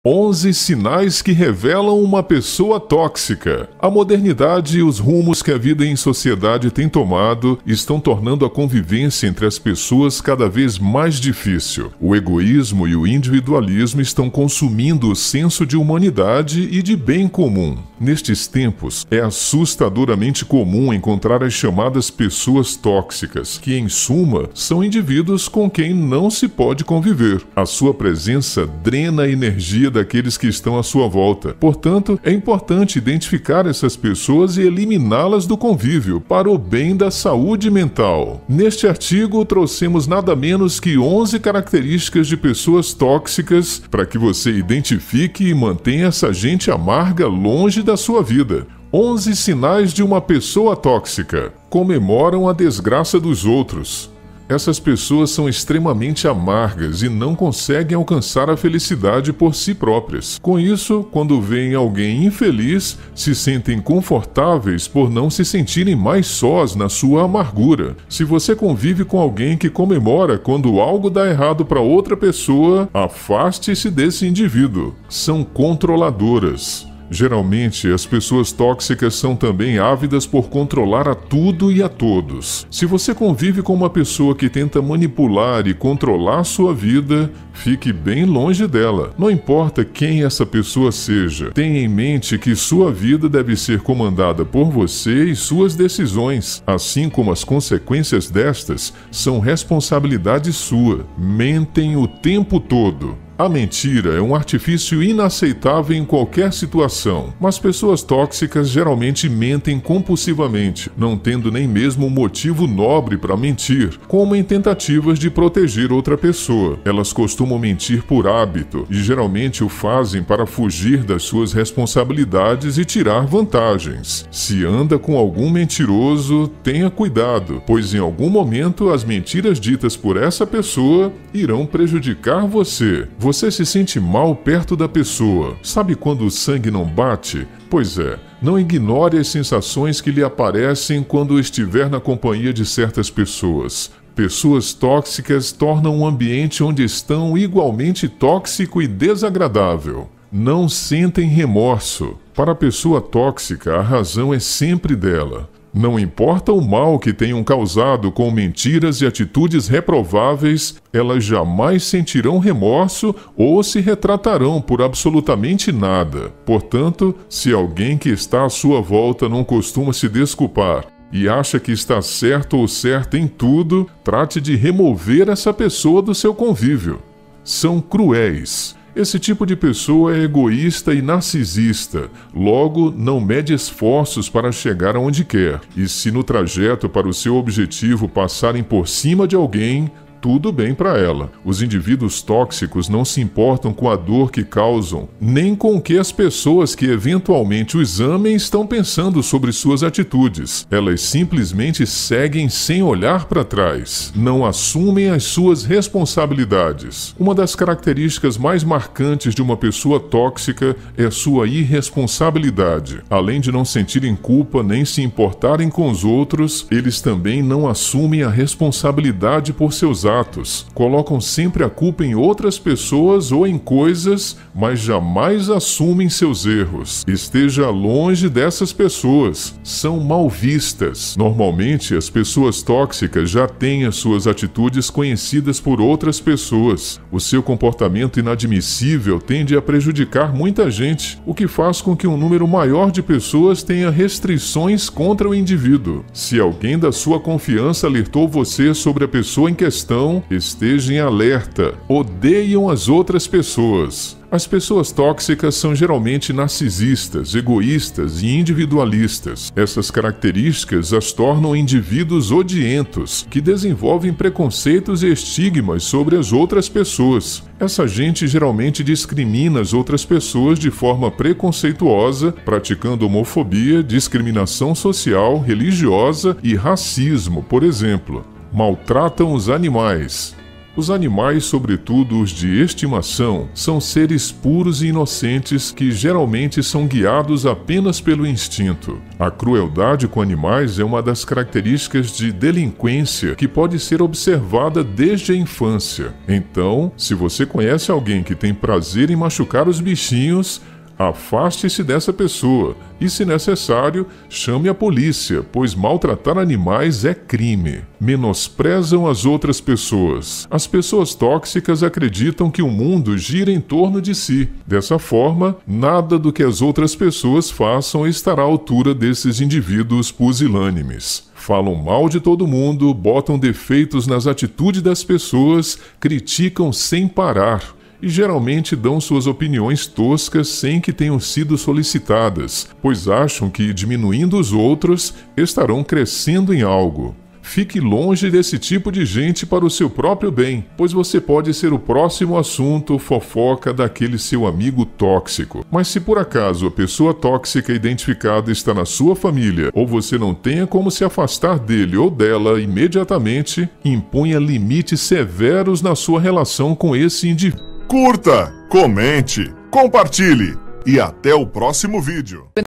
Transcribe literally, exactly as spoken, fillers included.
onze sinais que revelam uma pessoa tóxica. A modernidade e os rumos que a vida em sociedade tem tomado estão tornando a convivência entre as pessoas cada vez mais difícil. O egoísmo e o individualismo estão consumindo o senso de humanidade e de bem comum. Nestes tempos, é assustadoramente comum encontrar as chamadas pessoas tóxicas, que, em suma, são indivíduos com quem não se pode conviver. A sua presença drena a energia daqueles que estão à sua volta. Portanto, é importante identificar essas pessoas e eliminá-las do convívio, para o bem da saúde mental. Neste artigo, trouxemos nada menos que onze características de pessoas tóxicas para que você identifique e mantenha essa gente amarga longe da sua vida. onze sinais de uma pessoa tóxica. Comemoram a desgraça dos outros. Essas pessoas são extremamente amargas e não conseguem alcançar a felicidade por si próprias. Com isso, quando veem alguém infeliz, se sentem confortáveis por não se sentirem mais sós na sua amargura. Se você convive com alguém que comemora quando algo dá errado para outra pessoa, afaste-se desse indivíduo. São controladoras. Geralmente, as pessoas tóxicas são também ávidas por controlar a tudo e a todos. Se você convive com uma pessoa que tenta manipular e controlar sua vida, fique bem longe dela. Não importa quem essa pessoa seja, tenha em mente que sua vida deve ser comandada por você e suas decisões, assim como as consequências destas são responsabilidade sua. Mentem o tempo todo. A mentira é um artifício inaceitável em qualquer situação, mas pessoas tóxicas geralmente mentem compulsivamente, não tendo nem mesmo um motivo nobre para mentir, como em tentativas de proteger outra pessoa. Elas costumam mentir por hábito e geralmente o fazem para fugir das suas responsabilidades e tirar vantagens. Se anda com algum mentiroso, tenha cuidado, pois em algum momento as mentiras ditas por essa pessoa irão prejudicar você. Você se sente mal perto da pessoa. Sabe quando o sangue não bate? Pois é, não ignore as sensações que lhe aparecem quando estiver na companhia de certas pessoas. Pessoas tóxicas tornam um ambiente onde estão igualmente tóxico e desagradável. Não sentem remorso. Para a pessoa tóxica, a razão é sempre dela. Não importa o mal que tenham causado com mentiras e atitudes reprováveis, elas jamais sentirão remorso ou se retratarão por absolutamente nada. Portanto, se alguém que está à sua volta não costuma se desculpar e acha que está certo ou certa em tudo, trate de remover essa pessoa do seu convívio. São cruéis. Esse tipo de pessoa é egoísta e narcisista, logo não mede esforços para chegar aonde quer. E se no trajeto para o seu objetivo passarem por cima de alguém, tudo bem para ela. Os indivíduos tóxicos não se importam com a dor que causam, nem com o que as pessoas que eventualmente os amem estão pensando sobre suas atitudes. Elas simplesmente seguem sem olhar para trás. Não assumem as suas responsabilidades. Uma das características mais marcantes de uma pessoa tóxica é sua irresponsabilidade. Além de não sentirem culpa nem se importarem com os outros, eles também não assumem a responsabilidade por seus atos. Atos. Colocam sempre a culpa em outras pessoas ou em coisas, mas jamais assumem seus erros. Esteja longe dessas pessoas. São mal vistas. Normalmente, as pessoas tóxicas já têm as suas atitudes conhecidas por outras pessoas. O seu comportamento inadmissível tende a prejudicar muita gente, o que faz com que um número maior de pessoas tenha restrições contra o indivíduo. Se alguém da sua confiança alertou você sobre a pessoa em questão, esteja em alerta. Odeiam as outras pessoas. As pessoas tóxicas são geralmente narcisistas, egoístas e individualistas. Essas características as tornam indivíduos odientos, que desenvolvem preconceitos e estigmas sobre as outras pessoas. Essa gente geralmente discrimina as outras pessoas de forma preconceituosa, praticando homofobia, discriminação social, religiosa e racismo, por exemplo. Maltratam os animais. Os animais, sobretudo os de estimação, são seres puros e inocentes que geralmente são guiados apenas pelo instinto. A crueldade com animais é uma das características de delinquência que pode ser observada desde a infância. Então, se você conhece alguém que tem prazer em machucar os bichinhos, afaste-se dessa pessoa e, se necessário, chame a polícia, pois maltratar animais é crime. Menosprezam as outras pessoas. As pessoas tóxicas acreditam que o mundo gira em torno de si. Dessa forma, nada do que as outras pessoas façam estará à altura desses indivíduos pusilânimes. Falam mal de todo mundo, botam defeitos nas atitudes das pessoas, criticam sem parar. E geralmente dão suas opiniões toscas sem que tenham sido solicitadas, pois acham que, diminuindo os outros, estarão crescendo em algo. Fique longe desse tipo de gente para o seu próprio bem, pois você pode ser o próximo assunto fofoca daquele seu amigo tóxico. Mas se por acaso a pessoa tóxica identificada está na sua família, ou você não tenha como se afastar dele ou dela imediatamente, imponha limites severos na sua relação com esse indivíduo. Curta, comente, compartilhe e até o próximo vídeo.